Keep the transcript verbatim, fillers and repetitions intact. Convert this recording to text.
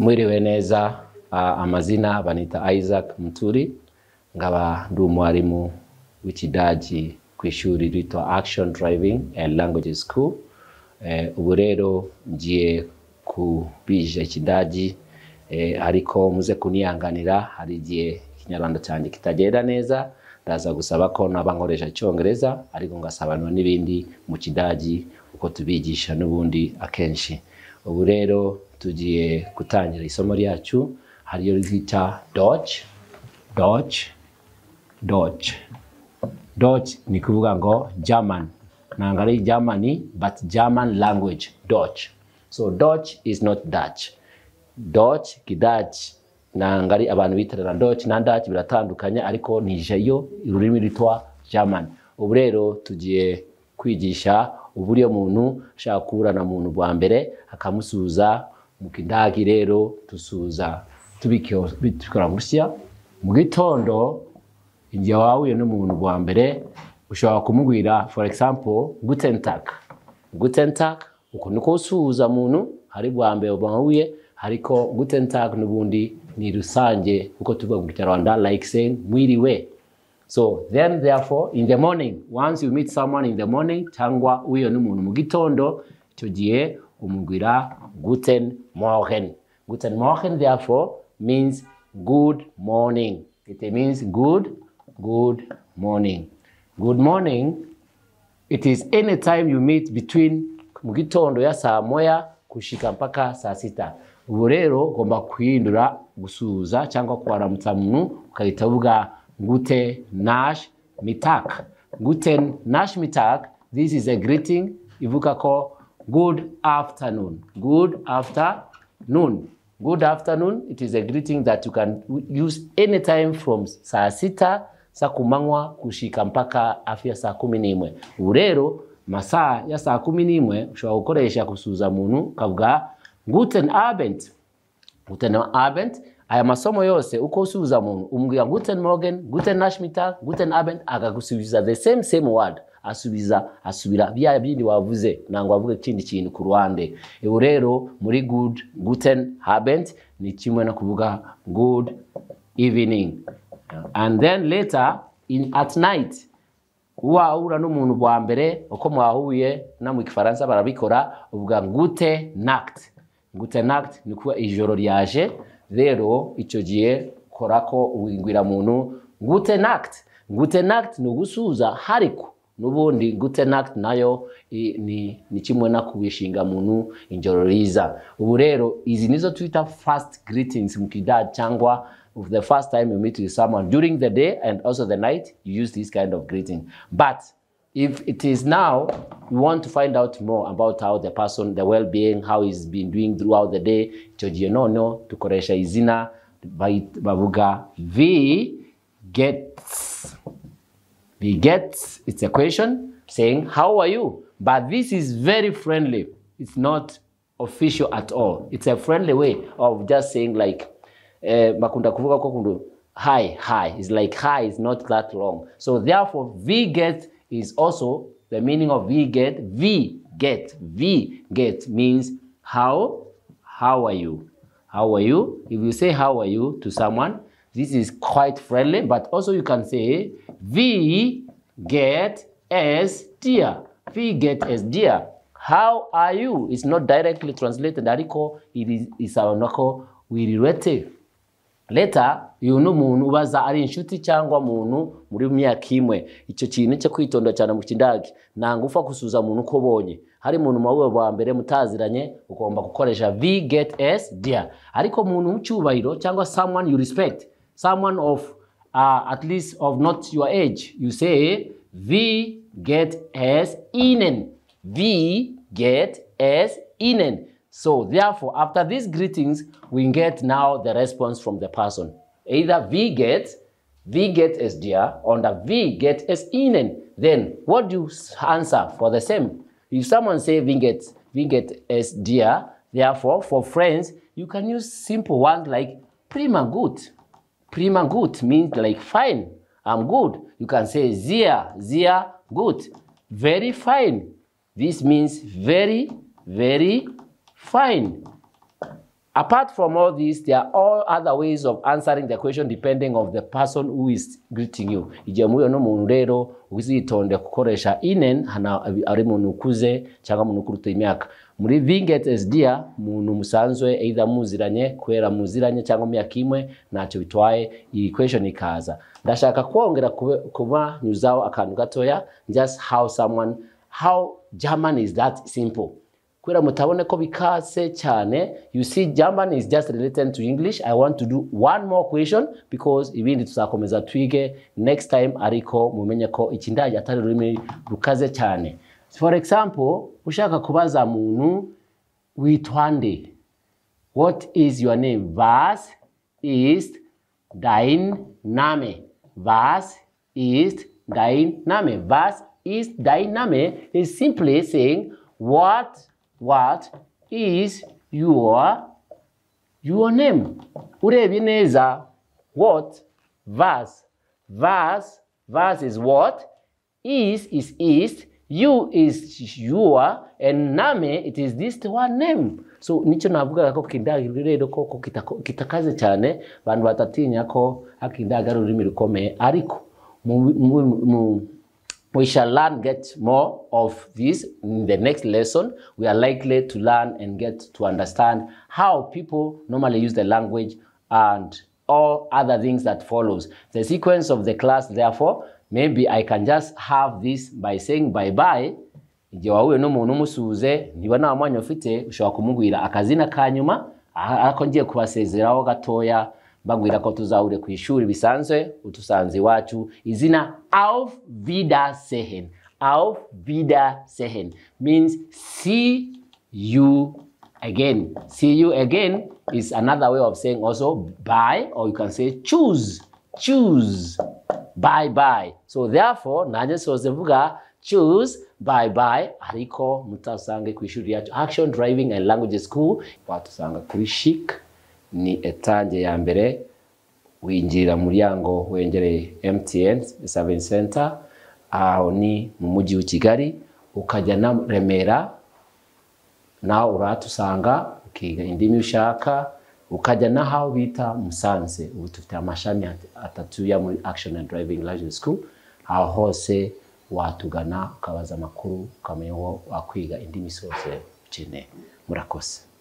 Mwiriwe neza, uh, amazina banita Isaac Muturi, ngaba ndi umwarimu w'ikidagi kw'ishuri ritwa Action Driving and Language School. Eh, ubu rero ngiye kubigisha ikidagi, eh, ariko muze kuniyanganira, hari igihe ikinyarwanda cyane kitagenda neza, ndaza gusaba ko naba nkoresha icyongereza, ariko ngasobanura n'ibindi mu kidagi uko tubigisha n'ubundi akenshi. Ubu rero tugiye gutangira isomo ryacu, hariyo ryita Deutsch. Deutsch. Deutsch. Deutsch ni kuvuga ngo German. Ntabwo ari Germany, but German language. Deutsch. So Deutsch is not Dutch. Deutsch, Kidagi, ntabwo ari abantu bitirana Deutsch na Dutch biratandukanye, ariko nijeyo ururimi rwitwa German. Ubu rero tugiye kwigisha uburyo muntu ashaka kuburana muntu bwa mbere akamusuza mu kidagi. Rero tusuza tubikyo bitwara Russia mu gitondo. Igihe wahuye n'umuntu bwa mbere ushobora kumubwira, for example, guten tag. Guten tag uko niko usuza muntu hari bwa mbere bahuye, ariko guten tag n'ubundi ni rusange uko tuvuga mu Kinyarwanda, like saying mwiriwe. So then therefore in the morning, once you meet someone in the morning, cyangwa uyo n'umuntu mu gitondo, icyo gihe umubwira guten morgen. Guten morgen therefore means good morning. It means good good morning. Good morning, it is any time you meet between mu gitondo ya saa moya kushika mpaka saa sita. Ubu rero ugomba kwihindura gusuza cyangwa kwaramutsa muntu ukahita uvuga gute nash mittag. Guten nash mittag, this is a greeting ivuga ko good afternoon. Good afternoon. Good afternoon, it is a greeting that you can use anytime from saa sita saa kumanywa kushika mpaka afya saa kumi n'imwe. Ubu rero masaa ya saa kumi n'imwe ushobora gukoresha kusuza muntu kavuga guten abend. Guten abend, aya masomo yose uko usuza muntu umubwira guten morgen, guten nachmittag, guten abend, akagusubiza the same same word. Asubiza asubira bya bindi wavuze, nangwa avuga ikindi kintu ku ruhande. Ubu rero muri good guten abend ni kimwe no kuvuga good evening. And then later in at night uwa ura n'umuntu bwa mbere uko mwahuye na mu Gifaransa barabikora uvuga gute nacht. Gute nacht ni kuba ijoro ryaje, rero icyo gihe korako uwingwira muntu gute nacht. Gute nacht ni gusuza hariko nubundi gute nacht nayo ni ni kimwe na kubishinga muntu injoro riza. Ubu rero izi nizo twita first greetings mu kidagi, cyangwa of the first time you meet with someone during the day and also the night, you use this kind of greeting. But if it is now you want to find out more about how the person, the well-being, how he's been doing throughout the day, choji no no tukoresha izina bavuga vi gets. Vi gets, it's a question saying how are you, but this is very friendly. It's not official at all. It's a friendly way of just saying like Eh, makunda kuvuga ko kundu hi hi is like hi is not that long. So therefore vi get is also the meaning of vi get. Vi get vi get means how how are you, how are you. If you say how are you to someone, this is quite friendly, but also you can say vi get as dear. Vi get as dear, how are you. It's not directly translated ariko it is isabonako wirirative. Later uyu n'umuntu ubaza ari inshuti cyangwa muntu muri myaka imwe. Icyo kintu cyo kwitonda cyane mu kidagi, nanga ufa kusuza muntu uko bonye. Hari muntu mawe bwa mbere mutaziranye ugomba gukoresha vi get as dear, ariko muntu w'cyubahiro cyangwa someone you respect, someone of uh, at least of not your age, you say vi get as ihnen. Vi get as ihnen. So therefore, after these greetings, we get now the response from the person. Either vi get, vi get as dear, or the vi get as ihnen. Then what do you answer for the same? If someone say vi get, vi get as dear, therefore for friends, you can use simple ones like prima gut. Prima gut means like fine, I'm good. You can say sehr, sehr gut, very fine. This means very, very fine. Apart from all this, there are all other ways of answering the question depending on the person who is greeting you. Igihe muyo no muntu rero uzitonde gukoresha inen hana ari muntu ukuze cyangwa muntu kuruta imyaka. Muri Vinget S D A muntu musanzwe either muziranye kwera muziranye cyangwa myaka imwe ntacyo bitwaye iyi question ikaza. Ndashaka kwongera kuba nyuzaho akantu gatoya just how someone how German is that simple. Kwera mutabone ko bikase cyane. You see, German is just related to English. I want to do one more question because ibindi tuzakomeza twige next time, ariko mumenye ko ikindage atari rurimi rukaze cyane. For example, ushaka kubaza muntu witwande. What is your name? Was ist dein Name? Was ist dein Name? Was ist dein Name is simply saying what What is your your name? Urebye neza, what, was, was, was is what, is is is, you is your, and name it is this one name. So nicho navuga ko kindagiro rero ko kitakaze cyane, bantu batatinya ko akindagaro rurimi rukomeye, ariko mu we shall learn get more of this in the next lesson. We are likely to learn and get to understand how people normally use the language and all other things that follows. The sequence of the class, therefore, maybe I can just have this by saying bye-bye. Igihe wahuye n'umuntu umusuze, niba nta mwanya ufite, ushobora kumubwira akazina kanyuma, ariko ngiye kubasezeraho gatoya, bagwira ko tuzahure ku ishuri bisanzwe utusanze iwacu izina Auf Wiedersehen. Auf Wiedersehen means see you again. See you again is another way of saying also bye, or you can say choose. Choose. Bye bye. So therefore, naje soze vuga choose bye bye, ariko mutasange ku ishuri yacu Action Driving and Language School, watusanga kuri Chic. Ni etage ya mbere winjira muryango wengereye M T N Service Center, aho ni mu mujyi wa Kigali, ukajya na Remera naho uratusanga ukiga indimi ushaka, ukajya naho bita Musanze. Ubu tufite amashami atatu ya muri Action and Driving Language School, aho hose watugana ukabaza makuru ukamenya wakwiga indimi zose ukeneye. Murakoze.